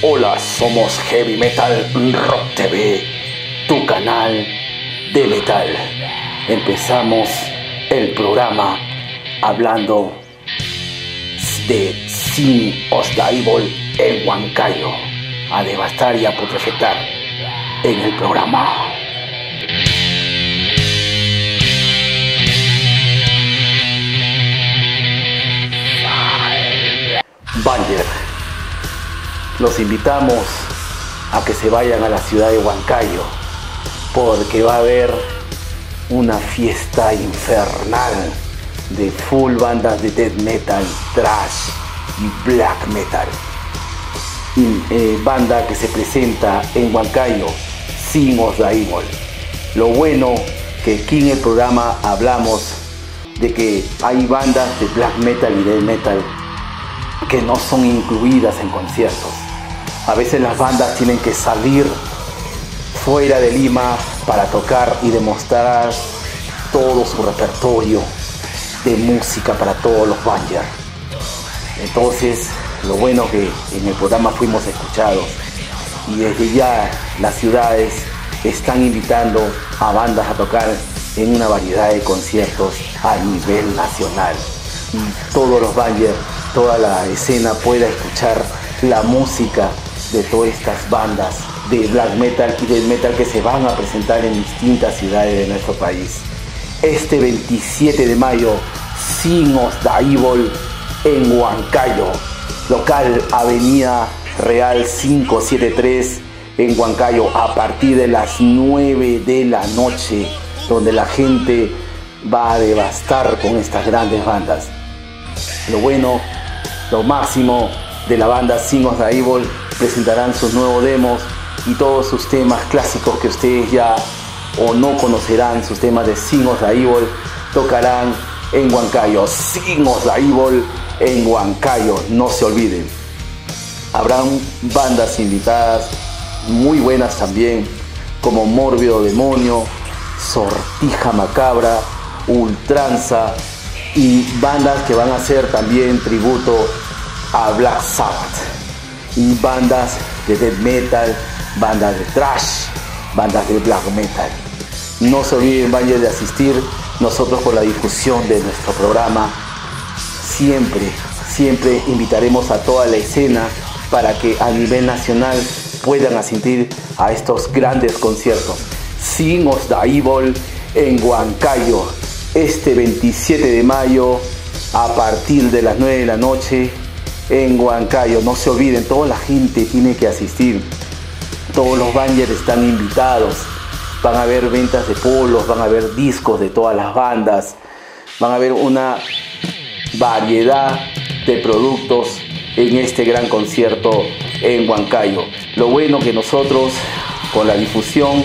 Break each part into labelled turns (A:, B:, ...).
A: Hola, somos Heavy Metal Rock TV, tu canal de metal. Empezamos el programa hablando de Sin of the Evil en Huancayo, a devastar y a putrefactar en el programa. Banger, los invitamos a que se vayan a la ciudad de Huancayo, porque va a haber una fiesta infernal de full bandas de death metal, thrash y black metal. Banda que se presenta en Huancayo, Sin of the Evil. Lo bueno que aquí en el programa hablamos de que hay bandas de black metal y death metal que no son incluidas en conciertos. A veces las bandas tienen que salir fuera de Lima para tocar y demostrar todo su repertorio de música para todos los bangers. Entonces, lo bueno que en el programa fuimos escuchados y desde ya las ciudades están invitando a bandas a tocar en una variedad de conciertos a nivel nacional. Y todos los bangers, toda la escena pueda escuchar la música de todas estas bandas de black metal y death metal que se van a presentar en distintas ciudades de nuestro país. Este 27 de mayo, Sin of the Evil en Huancayo, local Avenida Real 573 en Huancayo, a partir de las 9 de la noche, donde la gente va a devastar con estas grandes bandas. Lo bueno, lo máximo de la banda Sin of the Evil, presentarán sus nuevos demos y todos sus temas clásicos que ustedes ya o no conocerán. Sus temas de Sin of the Evil tocarán en Huancayo. Sin of the Evil en Huancayo, no se olviden. Habrán bandas invitadas muy buenas también, como Mórbido Demonio, Sortija Macabra, Ultranza, y bandas que van a hacer también tributo a Black Sabbath, y bandas de death metal, bandas de thrash, bandas de black metal. No se olviden, vayan de asistir. Nosotros, por la difusión de nuestro programa, siempre invitaremos a toda la escena para que a nivel nacional puedan asistir a estos grandes conciertos. Sin of the Evil en Huancayo, este 27 de mayo a partir de las 9 de la noche en Huancayo. No se olviden, toda la gente tiene que asistir. Todos los bangers están invitados. Van a haber ventas de polos, van a haber discos de todas las bandas, van a haber una variedad de productos en este gran concierto en Huancayo. Lo bueno que nosotros con la difusión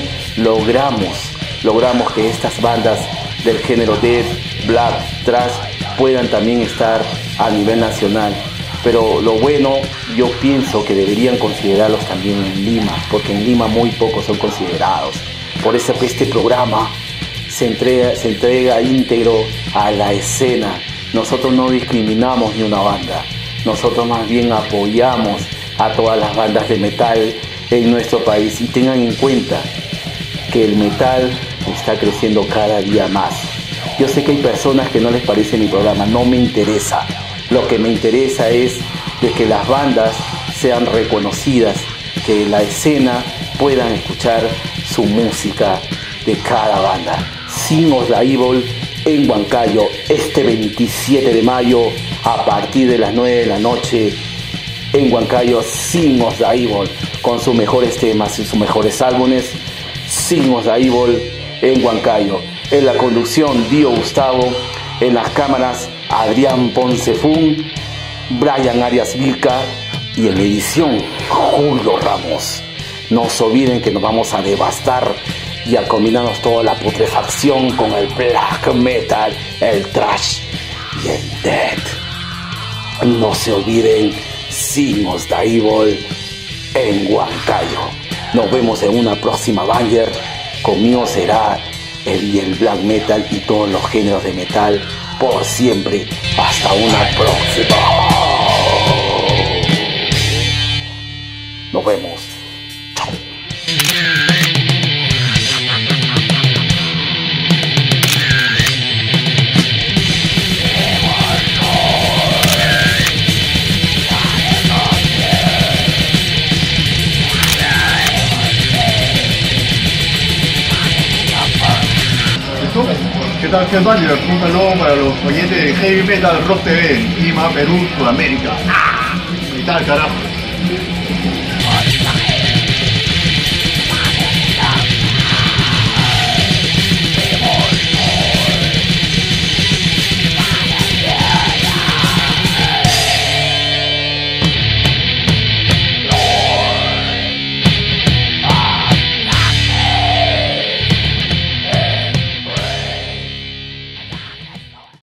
A: logramos que estas bandas del género death, black, thrash puedan también estar a nivel nacional. Pero lo bueno, yo pienso que deberían considerarlos también en Lima, porque en Lima muy pocos son considerados. Por eso que este programa se entrega íntegro a la escena. Nosotros no discriminamos ni una banda, nosotros más bien apoyamos a todas las bandas de metal en nuestro país. Y tengan en cuenta que el metal está creciendo cada día más. Yo sé que hay personas que no les parece mi programa, no me interesa. Lo que me interesa es de que las bandas sean reconocidas, que la escena puedan escuchar su música de cada banda. Sin of the Evil en Huancayo, este 27 de mayo a partir de las 9 de la noche en Huancayo. Sin of the Evil con sus mejores temas y sus mejores álbumes. Sin of the Evil en Huancayo. En la conducción, Dio Gustavo. En las cámaras, Adrián Poncefún, Brian Arias Vilca, y en la edición, Julio Ramos. No se olviden que nos vamos a devastar y a combinarnos toda la putrefacción con el black metal, el thrash y el death. No se olviden, Sin of the Evil en Huancayo. Nos vemos en una próxima banger. Conmigo será el black metal y todos los géneros de metal por siempre. Hasta una próxima. Nos vemos. Chao.
B: ¿Qué tal, Headbangers? Un saludo para los oyentes de Heavy Metal Rock TV, Lima, Perú, Sudamérica. ¡Ah! ¿Qué tal, carajo?